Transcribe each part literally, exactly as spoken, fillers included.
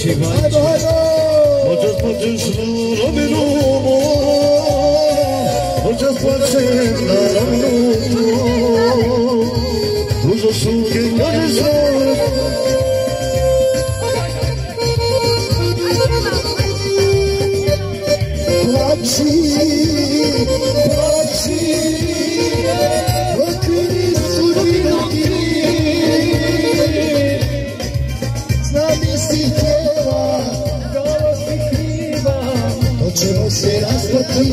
Muchas noches no me nubo, muchas noches nada me nubo, los azules no les son. Placi, placi, okri sudinoti, znami si htjela, ćemo se rastati.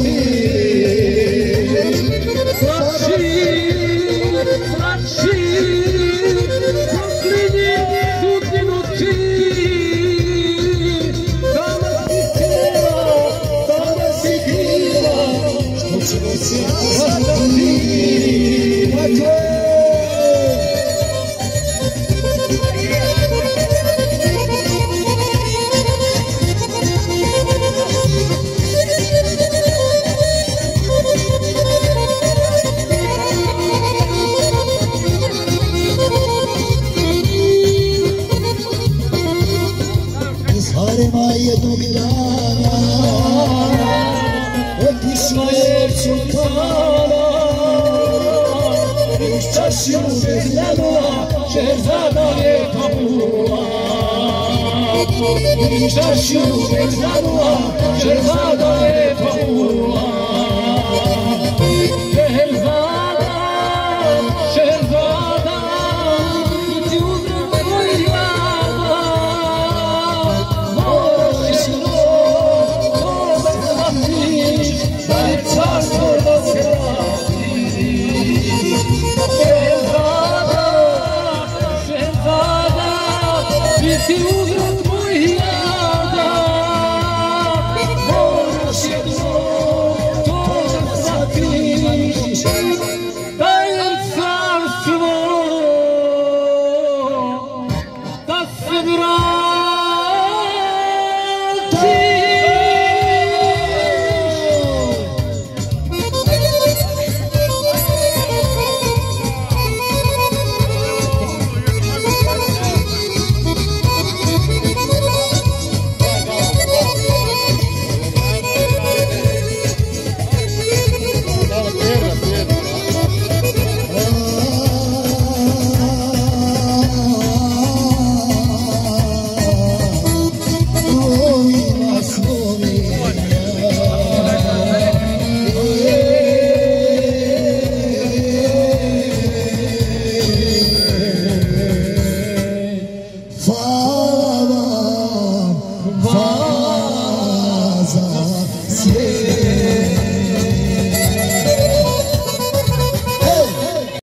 Plači, plači, proklinji sudbinu ti. Sama si htjela, sama si kriva, što ćemo se rastati. Harema jednog dana otišla je od sultana, uz čašu bezljanula šehzada lijepa bula. Uz čašu bezljanula šehzada lijepa bula. Šehzada, šehzada, ti uzrem tvoj glava. Šehzada, šehzada, ti si uzrem